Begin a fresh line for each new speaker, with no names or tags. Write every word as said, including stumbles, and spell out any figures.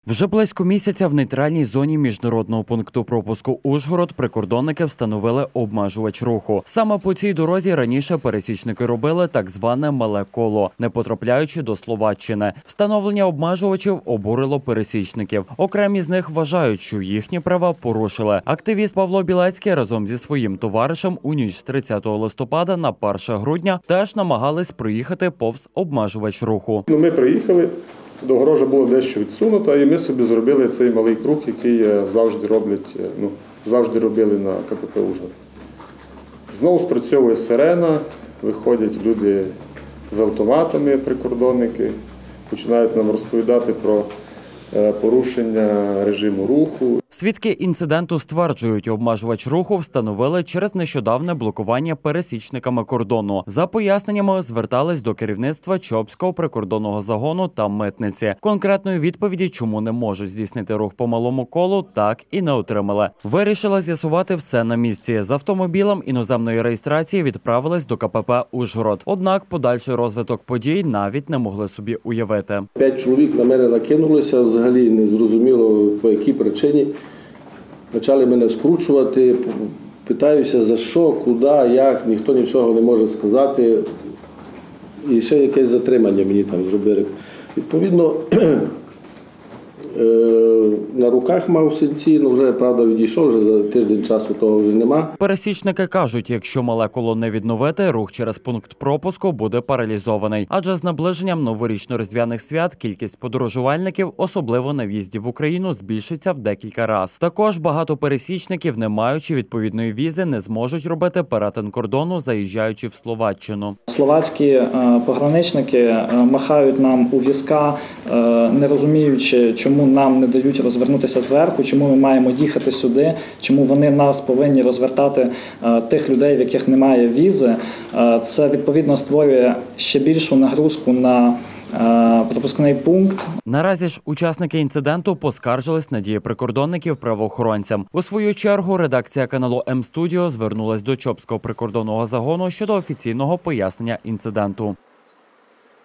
Вже близько місяця в нейтральній зоні міжнародного пункту пропуску Ужгород прикордонники встановили обмежувач руху. Саме по цій дорозі раніше пересічники робили так зване мале коло, не потрапляючи до Словаччини. Встановлення обмежувачів обурило пересічників. Окремі з них вважають, що їхні права порушили. Активіст Павло Білецький разом зі своїм товаришем у ніч з тридцятого листопада на перше грудня теж намагались проїхати повз обмежувач руху.
Ну, ми приїхали. Догорожа була дещо відсунута, і ми собі зробили цей малий круг, який завжди роблять, ну, завжди робили на ка пе пе Ужгород. Знову спрацьовує сирена, виходять люди з автоматами, прикордонники, починають нам розповідати про порушення режиму руху.
Свідки інциденту стверджують, обмежувач руху встановили через нещодавне блокування пересічниками кордону. За поясненнями звертались до керівництва Чопського прикордонного загону та митниці. Конкретної відповіді, чому не можуть здійснити рух по малому колу, так і не отримали. Вирішила з'ясувати все на місці. З автомобілем іноземної реєстрації відправились до ка пе пе Ужгород. Однак подальший розвиток подій навіть не могли собі уявити.
П'ять чоловік на мене накинулися, взагалі не зрозуміло по якій причині. Почали мене скручувати, питаюся за що, куди, як, ніхто нічого не може сказати. І ще якесь затримання мені там зробили. Відповідно, на руках мав синці, ну вже, правда, відійшов, вже за тиждень часу того вже нема.
Пересічники кажуть, якщо мале коло не відновити, рух через пункт пропуску буде паралізований. Адже з наближенням новорічно-різдвяних свят кількість подорожувальників, особливо на в'їзді в Україну, збільшиться в декілька разів. Також багато пересічників, не маючи відповідної візи, не зможуть робити перетин кордону, заїжджаючи в Словаччину.
Словацькі пограничники махають нам у візка, не розуміючи, чому нам не дають розвернутися зверху, чому ми маємо їхати сюди, чому вони нас повинні розвертати тих людей, в яких немає візи. Це, відповідно, створює ще більшу нагрузку на пропускний пункт.
Наразі ж учасники інциденту поскаржились на дії прикордонників правоохоронцям. У свою чергу редакція каналу М Студіо звернулась до Чопського прикордонного загону щодо офіційного пояснення інциденту.